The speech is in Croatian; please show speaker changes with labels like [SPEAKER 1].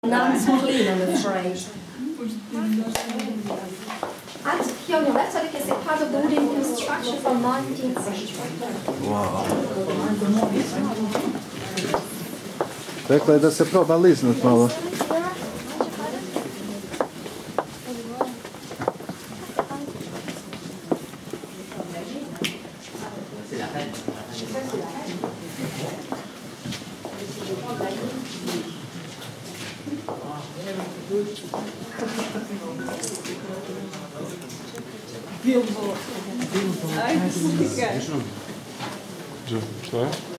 [SPEAKER 1] Nan's clean, I'm afraid.
[SPEAKER 2] And here on your left side, you can see part of the wooden construction from 19th century.
[SPEAKER 3] Wow. Rekla je da se proba liznut malo.
[SPEAKER 4] Bilbo. Ajde, slika.
[SPEAKER 5] Što je?